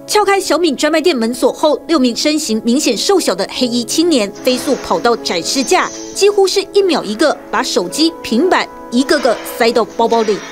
撬开小米专卖店门锁后，6名身形明显瘦小的黑衣青年飞速跑到展示架，几乎是1秒1个，把手机、平板一个个塞到包包里。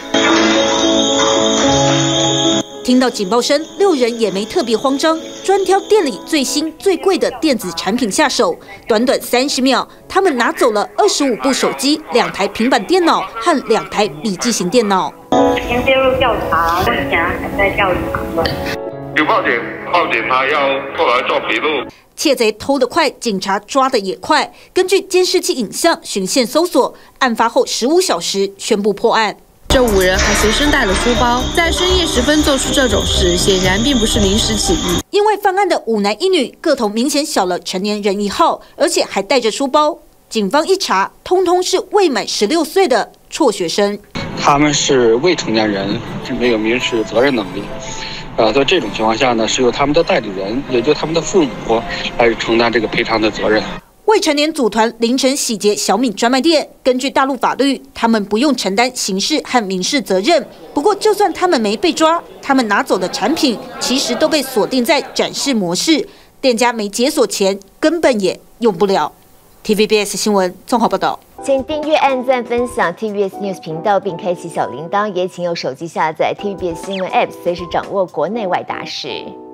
听到警报声，6人也没特别慌张，专挑店里最新最贵的电子产品下手。短短30秒，他们拿走了25部手机、2台平板电脑和2台笔记型电脑。 已经介入调查，目前还在调查中。 有报警，他要过来做笔录。 窃贼偷得快，警察抓得也快。根据监视器影像循线搜索，案发后15小时宣布破案。 这5人还随身带了书包，在深夜时分做出这种事，显然并不是临时起意。 因为犯案的5男1女个头明显小了成年人1号，而且还带着书包。警方一查，通通是未满16岁的辍学生。 他们是未成年人，没有民事责任能力。在这种情况下呢，是由他们的代理人，也就他们的父母来承担这个赔偿的责任。 未成年组团凌晨洗劫小米专卖店，根据大陆法律，他们不用承担刑事和民事责任。不过，就算他们没被抓，他们拿走的产品其实都被锁定在展示模式，店家没解锁前根本也用不了。TVBS 新闻综合报道。 请订阅、按赞、分享 TVBS News 频道，并开启小铃铛，也请用手机下载 TVBS 新闻 App， 随时掌握国内外大事。